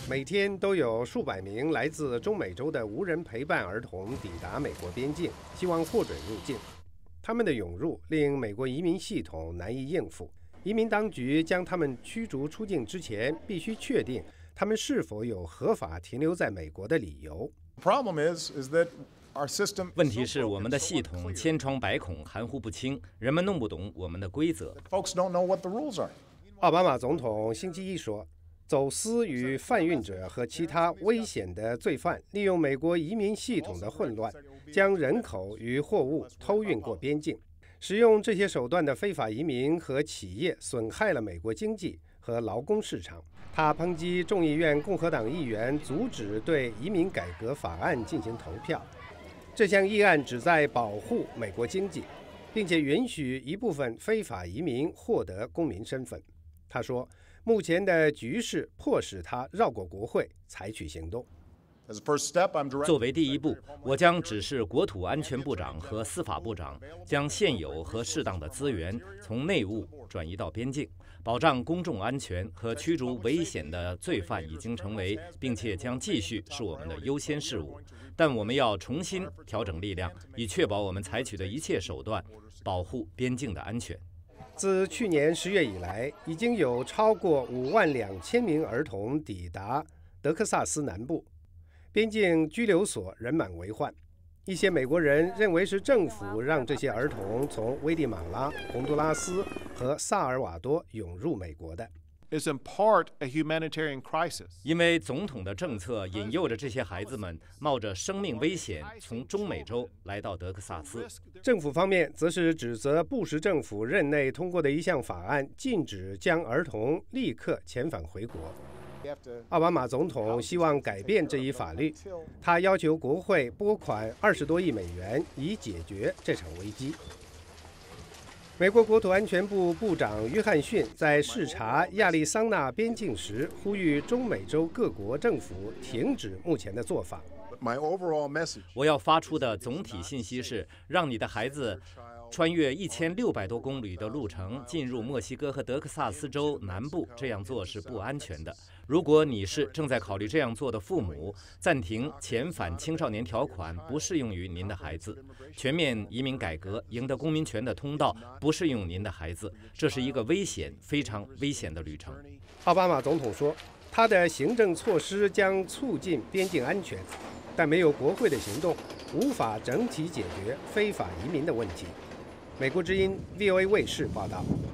每天都有数百名来自中美洲的无人陪伴儿童抵达美国边境，希望获准入境。他们的涌入令美国移民系统难以应付。移民当局将他们驱逐出境之前，必须确定他们是否有合法停留在美国的理由。 问题是，我们的系统千疮百孔，含糊不清，人们弄不懂我们的规则。 奥巴马总统星期一说，走私与贩运者和其他危险的罪犯利用美国移民系统的混乱，将人口与货物偷运过边境。使用这些手段的非法移民和企业损害了美国经济和劳工市场。他抨击众议院共和党议员阻止对移民改革法案进行投票。这项议案旨在保护美国经济，并且允许一部分非法移民获得公民身份。他说，目前的局势迫使他绕过国会采取行动。 作为第一步，我将指示国土安全部长和司法部长将现有和适当的资源从内务转移到边境，保障公众安全和驱逐危险的罪犯已经成为并且将继续是我们的优先事务。但我们要重新调整力量，以确保我们采取的一切手段保护边境的安全。 自去年10月以来，已经有超过52000名儿童抵达德克萨斯南部。边境拘留所人满为患，一些美国人认为是政府让这些儿童从危地马拉、洪都拉斯和萨尔瓦多涌入美国的。 因为总统的政策引诱着这些孩子们冒着生命危险从中美洲来到德克萨斯。 政府方面则是指责布什政府任内通过的一项法案，禁止将儿童立刻遣返回国。奥巴马总统希望改变这一法律，他要求国会拨款20多亿美元以解决这场危机。美国国土安全部部长约翰逊在视察亚利桑那边境时，呼吁中美洲各国政府停止目前的做法。 我要发出的总体信息是，让你的孩子穿越1600多公里的路程进入墨西哥和德克萨斯州南部，这样做是不安全的。如果你是正在考虑这样做的父母，暂停遣返青少年条款不适用于您的孩子。全面移民改革赢得公民权的通道不适用您的孩子。这是一个非常危险的旅程。 奥巴马总统说，他的行政措施将促进边境安全，但没有国会的行动，无法整体解决非法移民的问题。美国之音 VOA 卫视报道。